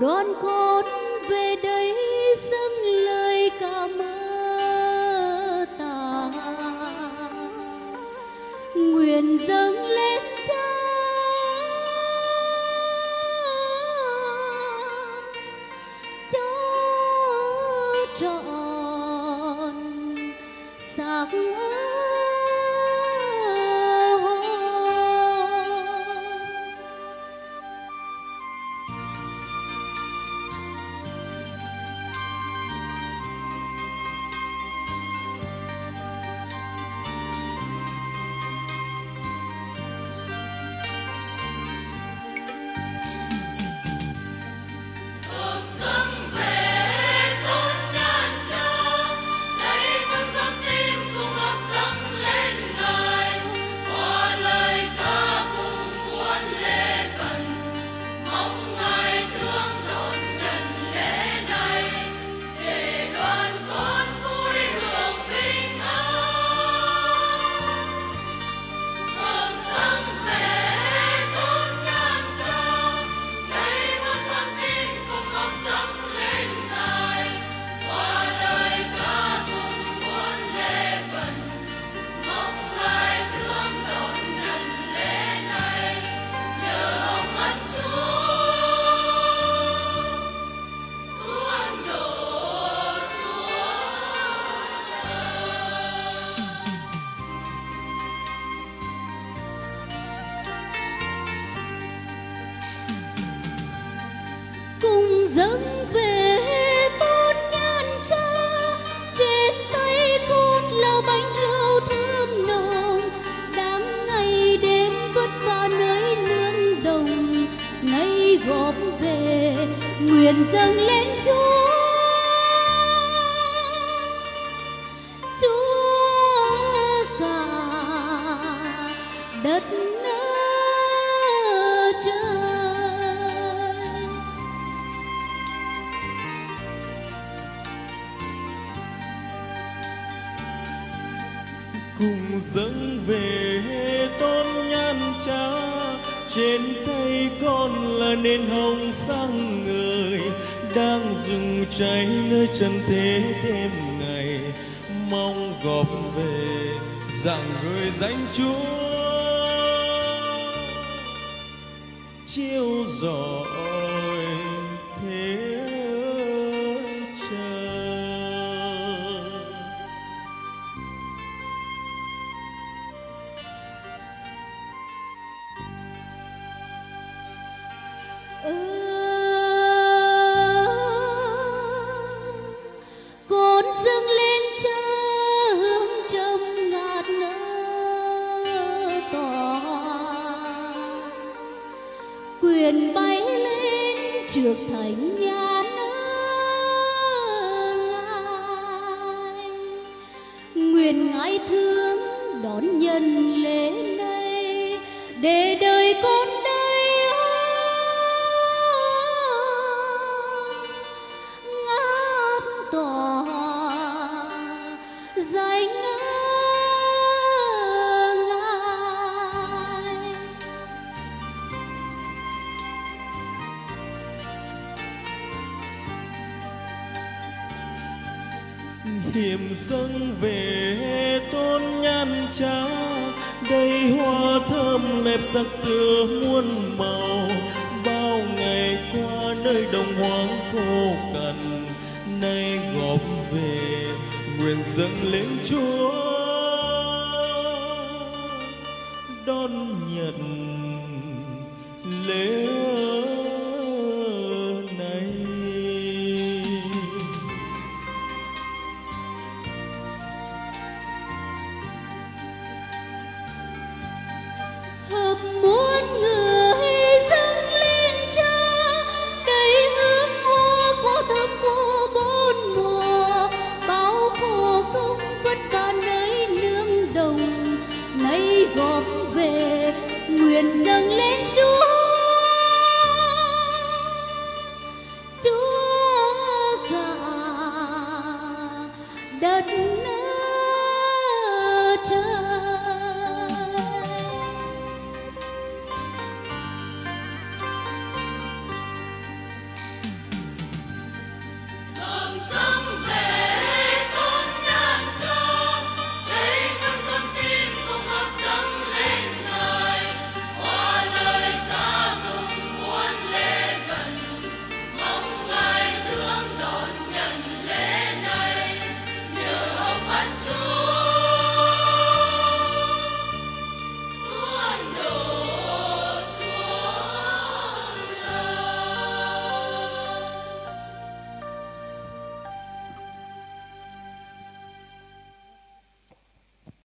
đón con về đây dâng lời cảm ơn ta, nguyện dâng lên Cha cho trọn xác cùng dâng về tôn nhan Cha. Trên tay con là bánh rượu thơm nồng, đang ngày đêm vất vả nơi nương đồng, nay góp về nguyện dâng lên Chúa. Chúa cả đất cùng dâng về tôn nhan Cha. Trên tay con là nến hồng sáng ngời, đang rừng cháy nơi trần thế đêm ngày, mong góp về rằng người danh Chúa chiếu rọi thế con dâng lên Cha hương trầm ngát nở tỏa, quyền bay lên trước thánh nhà Ngài, nguyện Ngài thương đón nhận lễ này để đời con danh Ngài. hiểm dâng về tôn nhan Cha, đầy hoa thơm đẹp sắc tươi muôn màu. Bao ngày qua nơi đồng hoang khô cằn, nay góp về nguyện dâng lên Chúa đón nhận lễ